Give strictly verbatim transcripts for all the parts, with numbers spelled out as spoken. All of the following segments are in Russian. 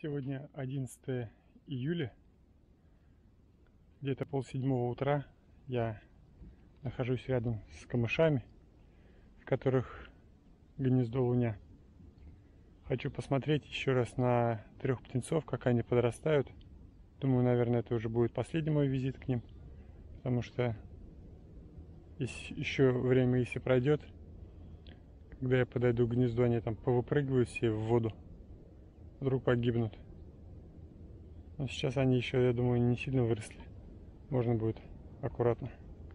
Сегодня одиннадцатое июля, где-то полседьмого утра. Я нахожусь рядом с камышами, в которых гнездо луня. Хочу посмотреть еще раз на трех птенцов, как они подрастают. Думаю, наверное, это уже будет последний мой визит к ним, потому что еще время, если пройдет, когда я подойду к гнезду, они там повыпрыгивают все в воду, вдруг погибнут. Но сейчас они еще, я думаю, не сильно выросли. Можно будет аккуратно.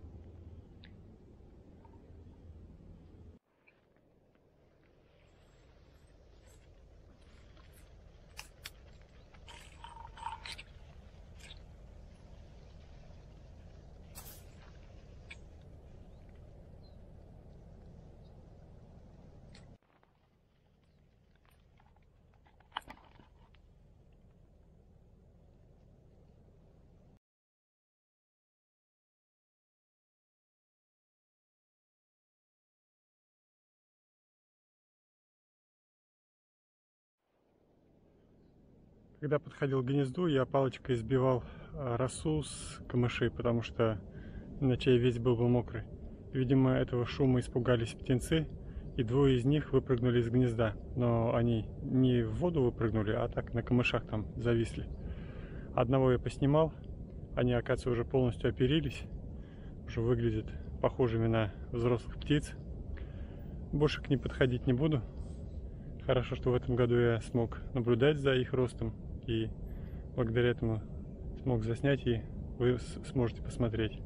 Когда подходил к гнезду, я палочкой сбивал росу с камышей, потому что иначе я весь был бы мокрый. Видимо, этого шума испугались птенцы, и двое из них выпрыгнули из гнезда. Но они не в воду выпрыгнули, а так на камышах там зависли. Одного я поснимал, они, оказывается, уже полностью оперились, уже выглядят похожими на взрослых птиц. Больше к ним подходить не буду. Хорошо, что в этом году я смог наблюдать за их ростом, и благодаря этому смог заснять, и вы сможете посмотреть.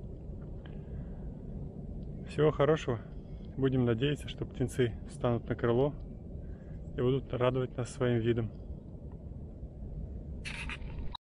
Всего хорошего. Будем надеяться, что птенцы встанут на крыло и будут радовать нас своим видом.